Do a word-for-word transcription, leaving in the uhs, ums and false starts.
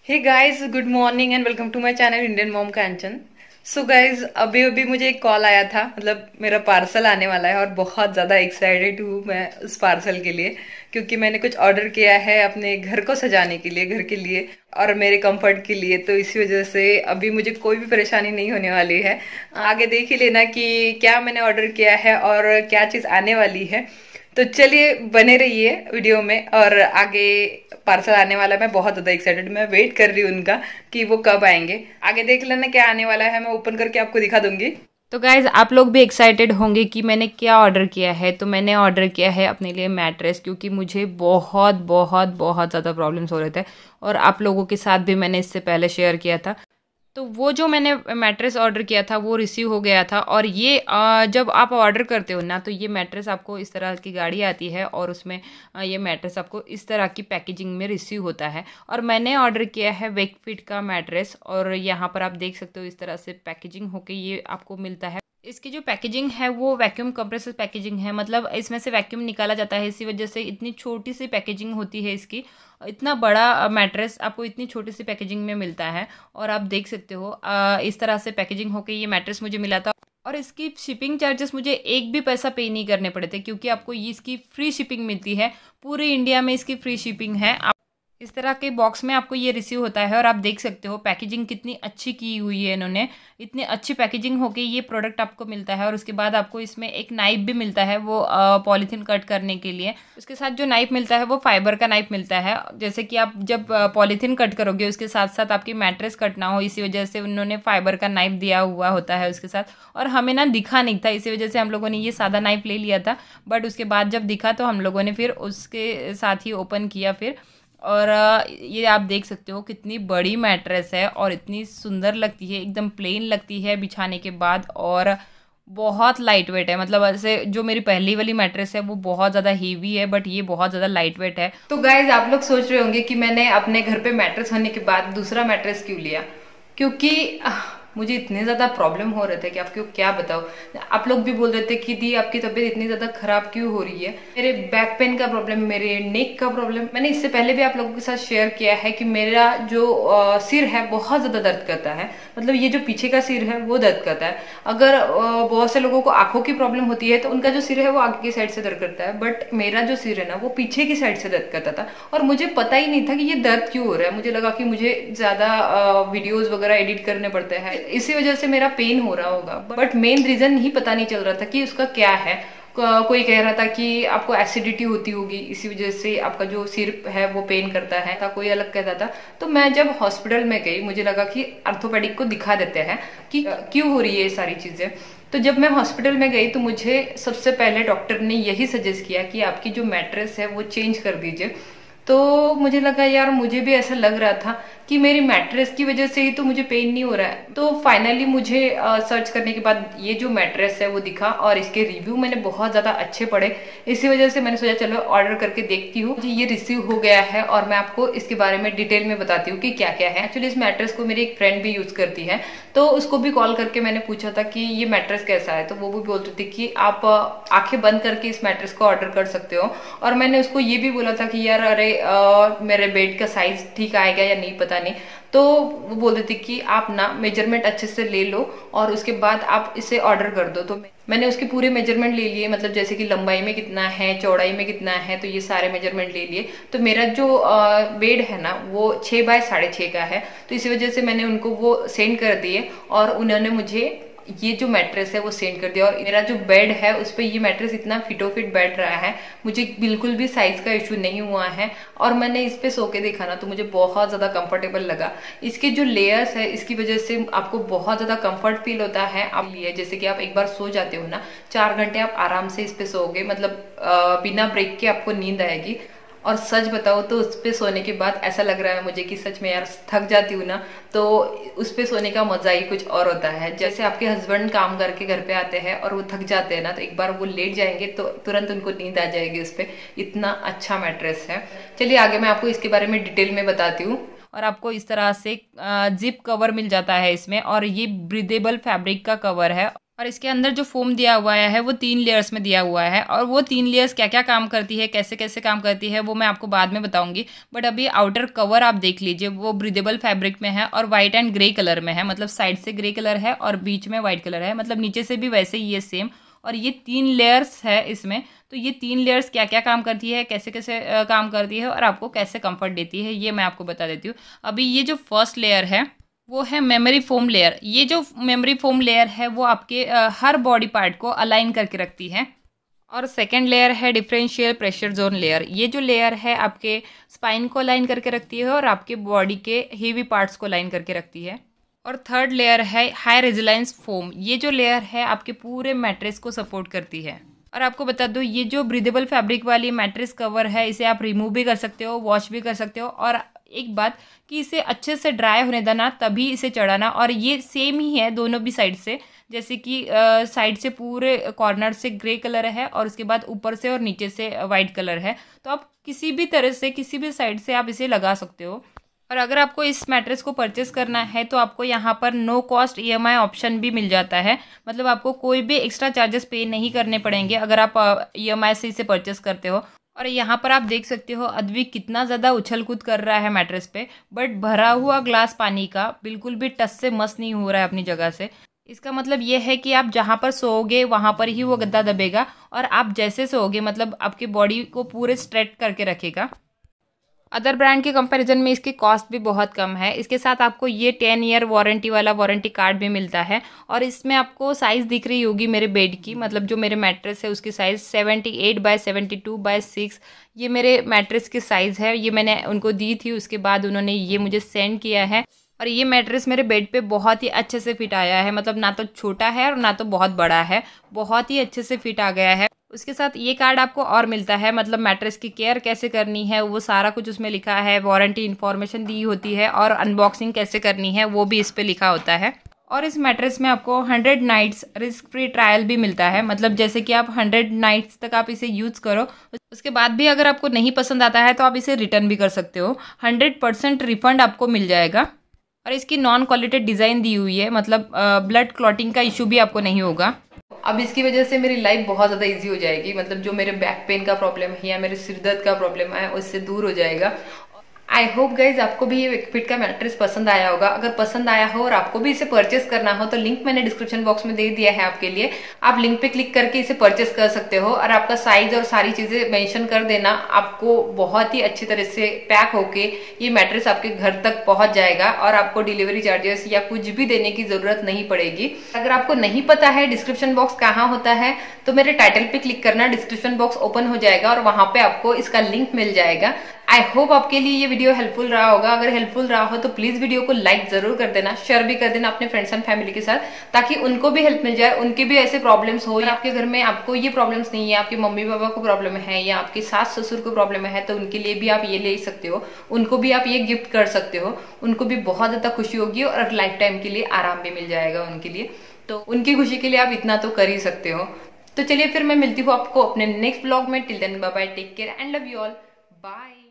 Hey guys, good morning and welcome to my channel Indian mom Kanchan. So guys, अभी अभी मुझे एक call आया था, मतलब मेरा पार्सल आने वाला है और बहुत ज़्यादा एक्साइटेड हूँ मैं उस पार्सल के लिए, क्योंकि मैंने कुछ ऑर्डर किया है अपने घर को सजाने के लिए, घर के लिए और मेरे कंफर्ट के लिए। तो इसी वजह से अभी मुझे कोई भी परेशानी नहीं होने वाली है। आगे देख ही लेना कि क्या मैंने ऑर्डर किया है और क्या चीज़ आने वाली है। तो चलिए बने रहिए वीडियो में, और आगे पार्सल आने वाला है। मैं बहुत ज़्यादा एक्साइटेड, मैं वेट कर रही हूँ उनका कि वो कब आएंगे। आगे देख लेना क्या आने वाला है, मैं ओपन करके आपको दिखा दूंगी। तो गाइज, आप लोग भी एक्साइटेड होंगे कि मैंने क्या ऑर्डर किया है। तो मैंने ऑर्डर किया है अपने लिए मैट्रेस, क्योंकि मुझे बहुत बहुत बहुत ज़्यादा प्रॉब्लम्स हो रहे थे और आप लोगों के साथ भी मैंने इससे पहले शेयर किया था। तो वो जो मैंने मैट्रेस ऑर्डर किया था वो रिसीव हो गया था। और ये अ, जब आप ऑर्डर करते हो ना, तो ये मैट्रेस आपको इस तरह की गाड़ी आती है और उसमें अ, ये मैट्रेस आपको इस तरह की पैकेजिंग में रिसीव होता है। और मैंने ऑर्डर किया है वेकफिट का मैट्रेस, और यहाँ पर आप देख सकते हो इस तरह से पैकेजिंग होके ये आपको मिलता है। इसकी जो पैकेजिंग है वो वैक्यूम कंप्रेसर पैकेजिंग है, मतलब इसमें से वैक्यूम निकाला जाता है। इसी वजह से इतनी छोटी सी पैकेजिंग होती है इसकी। इतना बड़ा मैट्रेस आपको इतनी छोटी सी पैकेजिंग में मिलता है। और आप देख सकते हो अ, इस तरह से पैकेजिंग होके ये मैट्रेस मुझे मिला था। और इसकी शिपिंग चार्जेस मुझे एक भी पैसा पे नहीं करने पड़े थे, क्योंकि आपको ये इसकी फ्री शिपिंग मिलती है। पूरे इंडिया में इसकी फ्री शिपिंग है। इस तरह के बॉक्स में आपको ये रिसीव होता है। और आप देख सकते हो पैकेजिंग कितनी अच्छी की हुई है इन्होंने। इतनी अच्छी पैकेजिंग होके ये प्रोडक्ट आपको मिलता है। और उसके बाद आपको इसमें एक नाइफ भी मिलता है, वो पॉलीथीन कट करने के लिए। उसके साथ जो नाइफ मिलता है वो फाइबर का नाइफ मिलता है। जैसे कि आप जब पॉलीथीन कट करोगे उसके साथ साथ आपकी मैट्रेस कट ना हो, इसी वजह से उन्होंने फाइबर का नाइफ दिया हुआ होता है उसके साथ। और हमें ना दिखा नहीं था, इसी वजह से हम लोगों ने ये सादा नाइफ ले लिया था। बट उसके बाद जब दिखा तो हम लोगों ने फिर उसके साथ ही ओपन किया फिर। और ये आप देख सकते हो कितनी बड़ी मैट्रेस है और इतनी सुंदर लगती है, एकदम प्लेन लगती है बिछाने के बाद। और बहुत लाइट वेट है, मतलब ऐसे जो मेरी पहली वाली मैट्रेस है वो बहुत ज़्यादा हेवी है, बट ये बहुत ज़्यादा लाइट वेट है। तो गाइज, आप लोग सोच रहे होंगे कि मैंने अपने घर पे मैट्रेस होने के बाद दूसरा मैट्रेस क्यों लिया। क्योंकि मुझे इतने ज़्यादा प्रॉब्लम हो रहे थे कि आपको क्या बताओ। आप लोग भी बोल रहे थे कि दी आपकी तबीयत इतनी ज़्यादा खराब क्यों हो रही है। मेरे बैक पेन का प्रॉब्लम, मेरे नेक का प्रॉब्लम, मैंने इससे पहले भी आप लोगों के साथ शेयर किया है कि मेरा जो आ, सिर है बहुत ज़्यादा दर्द करता है। मतलब ये जो पीछे का सिर है वो दर्द करता है। अगर आ, बहुत से लोगों को आंखों की प्रॉब्लम होती है तो उनका जो सिर है वो आगे की साइड से दर्द करता है, बट मेरा जो सिर है ना वो पीछे की साइड से दर्द करता था। और मुझे पता ही नहीं था कि ये दर्द क्यों हो रहा है। मुझे लगा कि मुझे ज़्यादा वीडियोज वगैरह एडिट करने पड़ते हैं, इसी वजह से मेरा पेन हो रहा होगा। बट मेन रीजन ही पता नहीं चल रहा था कि उसका क्या है। कोई कह रहा था कि आपको एसिडिटी होती होगी, इसी वजह से आपका जो सिर है वो पेन करता है, था कोई अलग कहता था। तो मैं जब हॉस्पिटल में गई मुझे लगा कि ऑर्थोपेडिक को दिखा देते हैं कि क्यों हो रही है ये सारी चीजें। तो जब मैं हॉस्पिटल में गई तो मुझे सबसे पहले डॉक्टर ने यही सजेस्ट किया कि आपकी जो मैट्रेस है वो चेंज कर दीजिए। तो मुझे लगा यार, मुझे भी ऐसा लग रहा था कि मेरी मैट्रेस की वजह से ही तो मुझे पेन नहीं हो रहा है। तो फाइनली मुझे सर्च करने के बाद ये जो मैट्रेस है वो दिखा और इसके रिव्यू मैंने बहुत ज़्यादा अच्छे पढ़े। इसी वजह से मैंने सोचा चलो ऑर्डर करके देखती हूँ। ये रिसीव हो गया है और मैं आपको इसके बारे में डिटेल में बताती हूँ कि क्या क्या है। एक्चुअली इस मैट्रेस को मेरी एक फ्रेंड भी यूज़ करती है, तो उसको भी कॉल करके मैंने पूछा था कि ये मैट्रेस कैसा है। तो वो भी बोल रही थी कि आप आंखें बंद करके इस मैट्रेस को ऑर्डर कर सकते हो। और मैंने उसको ये भी बोला था कि यार अरे आ, मेरे बेड का साइज ठीक आएगा या नहीं पता नहीं। तो वो बोल रही थी कि आप ना मेजरमेंट अच्छे से ले लो और उसके बाद आप इसे ऑर्डर कर दो। तो मैंने उसके पूरे मेजरमेंट ले लिए, मतलब जैसे कि लंबाई में कितना है, चौड़ाई में कितना है, तो ये सारे मेजरमेंट ले लिए। तो मेरा जो बेड है ना वो छः बाय साढ़े छः का है, तो इसी वजह से मैंने उनको वो सेंड कर दिए और उन्होंने मुझे ये जो मैट्रेस है वो सेंड कर दिया। और मेरा जो बेड है उस पर ये मैट्रेस इतना फिटो फिट बैठ रहा है, मुझे बिल्कुल भी साइज का इशू नहीं हुआ है। और मैंने इस पे सो के देखा ना तो मुझे बहुत ज्यादा कंफर्टेबल लगा। इसके जो लेयर्स है इसकी वजह से आपको बहुत ज्यादा कंफर्ट फील होता है। आप लिए जैसे कि आप एक बार सो जाते हो ना, चार घंटे आप आराम से इस पे सोओगे, मतलब बिना ब्रेक के आपको नींद आएगी। और सच बताओ तो उस पे सोने के बाद ऐसा लग रहा है मुझे कि सच में यार थक जाती हूँ ना, तो उस पे सोने का मजा ही कुछ और होता है। जैसे आपके हस्बैंड काम करके घर पे आते हैं और वो थक जाते हैं ना, तो एक बार वो लेट जाएंगे तो तुरंत उनको नींद आ जाएगी उस पे। इतना अच्छा मैट्रेस है। चलिए आगे मैं आपको इसके बारे में डिटेल में बताती हूँ। और आपको इस तरह से जिप कवर मिल जाता है इसमें, और ये ब्रीदेबल फैब्रिक का कवर है। और इसके अंदर जो फोम दिया हुआ है वो तीन लेयर्स में दिया हुआ है, और वो तीन लेयर्स क्या क्या काम करती है, कैसे कैसे काम करती है, वो मैं आपको बाद में बताऊंगी। बट अभी आउटर कवर आप देख लीजिए, वो ब्रीदेबल फैब्रिक में है और वाइट एंड ग्रे कलर में है, मतलब साइड से ग्रे कलर है और बीच में वाइट कलर है, मतलब नीचे से भी वैसे ही है सेम। और ये तीन लेयर्स है इसमें, तो ये तीन लेयर्स क्या क्या काम करती है, कैसे कैसे अ, काम करती है और आपको कैसे कंफर्ट देती है, ये मैं आपको बता देती हूँ। अभी ये जो फर्स्ट लेयर है वो है मेमोरी फोम लेयर। ये जो मेमोरी फोम लेयर है वो आपके अ, हर बॉडी पार्ट को अलाइन करके रखती है। और सेकेंड लेयर है डिफरेंशियल प्रेशर जोन लेयर। ये जो लेयर है आपके स्पाइन को अलाइन करके रखती है और आपके बॉडी के हेवी पार्ट्स को अलाइन करके रखती है। और थर्ड लेयर है हाई रेजिलेंस फोम। ये जो लेयर है आपके पूरे मैट्रेस को सपोर्ट करती है। और आपको बता दूं, ये जो ब्रीदेबल फैब्रिक वाली मैट्रेस कवर है, इसे आप रिमूव भी कर सकते हो, वॉश भी कर सकते हो। और एक बात कि इसे अच्छे से ड्राई होने देना, तभी इसे चढ़ाना। और ये सेम ही है दोनों भी साइड से, जैसे कि साइड से पूरे कॉर्नर से ग्रे कलर है और उसके बाद ऊपर से और नीचे से वाइट कलर है। तो आप किसी भी तरह से, किसी भी साइड से आप इसे लगा सकते हो। और अगर आपको इस मैट्रेस को परचेस करना है तो आपको यहाँ पर नो कॉस्ट ईएमआई ऑप्शन भी मिल जाता है, मतलब आपको कोई भी एक्स्ट्रा चार्जेस पे नहीं करने पड़ेंगे अगर आप ईएमआई से इसे परचेस करते हो। और यहाँ पर आप देख सकते हो अद्विक कितना ज़्यादा उछल कूद कर रहा है मैट्रेस पे, बट भरा हुआ ग्लास पानी का बिल्कुल भी टस से मस नहीं हो रहा है अपनी जगह से। इसका मतलब ये है कि आप जहाँ पर सोओगे वहाँ पर ही वो गद्दा दबेगा, और आप जैसे सोओगे मतलब आपकी बॉडी को पूरे स्ट्रेट करके रखेगा। अदर ब्रांड के कंपैरिजन में इसकी कॉस्ट भी बहुत कम है। इसके साथ आपको ये टेन ईयर वारंटी वाला वारंटी कार्ड भी मिलता है। और इसमें आपको साइज़ दिख रही होगी मेरे बेड की, मतलब जो मेरे मैट्रेस है उसकी size seventy eight by seventy two by six, ये मेरे मैट्रेस की साइज़ है। ये मैंने उनको दी थी, उसके बाद उन्होंने ये मुझे सेंड किया है। और ये मैट्रेस मेरे बेड पे बहुत ही अच्छे से फिट आया है, मतलब ना तो छोटा है और ना तो बहुत बड़ा है, बहुत ही अच्छे से फिट आ गया है। उसके साथ ये कार्ड आपको और मिलता है, मतलब मैट्रेस की केयर कैसे करनी है वो सारा कुछ उसमें लिखा है, वारंटी इन्फॉर्मेशन दी होती है, और अनबॉक्सिंग कैसे करनी है वो भी इस पे लिखा होता है। और इस मैट्रेस में आपको hundred nights risk free trial भी मिलता है, मतलब जैसे कि आप हंड्रेड नाइट्स तक आप इसे यूज़ करो, उसके बाद भी अगर आपको नहीं पसंद आता है तो आप इसे रिटर्न भी कर सकते हो। हंड्रेड परसेंट रिफंड आपको मिल जाएगा। और इसकी नॉन क्वालिटेड डिज़ाइन दी हुई है, मतलब ब्लड क्लॉटिंग का इशू भी आपको नहीं होगा। अब इसकी वजह से मेरी लाइफ बहुत ज़्यादा इजी हो जाएगी, मतलब जो मेरे बैक पेन का प्रॉब्लम है या मेरे सिर दर्द का प्रॉब्लम है उससे दूर हो जाएगा। आई होप गाइज आपको भी ये वेकफिट का मैट्रेस पसंद आया होगा। अगर पसंद आया हो और आपको भी इसे परचेस करना हो तो लिंक मैंने डिस्क्रिप्शन बॉक्स में दे दिया है आपके लिए, आप लिंक पे क्लिक करके इसे परचेस कर सकते हो। और आपका साइज और सारी चीजें मेंशन कर देना, आपको बहुत ही अच्छी तरह से पैक होके ये मैट्रेस आपके घर तक पहुंच जाएगा और आपको डिलीवरी चार्जेस या कुछ भी देने की जरूरत नहीं पड़ेगी। अगर आपको नहीं पता है डिस्क्रिप्शन बॉक्स कहाँ होता है तो मेरे टाइटल पे क्लिक करना, डिस्क्रिप्शन बॉक्स ओपन हो जाएगा और वहां पे आपको इसका लिंक मिल जाएगा। आई होप आपके लिए ये वीडियो हेल्पफुल रहा होगा। अगर हेल्पफुल रहा हो तो प्लीज वीडियो को लाइक जरूर कर देना, शेयर भी कर देना अपने फ्रेंड्स एंड फैमिली के साथ, ताकि उनको भी हेल्प मिल जाए, उनके भी ऐसे प्रॉब्लम्स हो, या आपके घर में आपको ये प्रॉब्लम्स नहीं है, आपके मम्मी पापा को प्रॉब्लम है या आपके सास ससुर को प्रॉब्लम है, तो उनके लिए भी आप ये ले सकते हो, उनको भी आप ये गिफ्ट कर सकते हो, उनको भी बहुत ज्यादा खुशी होगी और लाइफ टाइम के लिए आराम भी मिल जाएगा उनके लिए। तो उनकी खुशी के लिए आप इतना तो कर ही सकते हो। तो चलिए फिर मैं मिलती हूँ आपको अपने नेक्स्ट ब्लॉग में। Till then bye bye, take care and love you all, bye.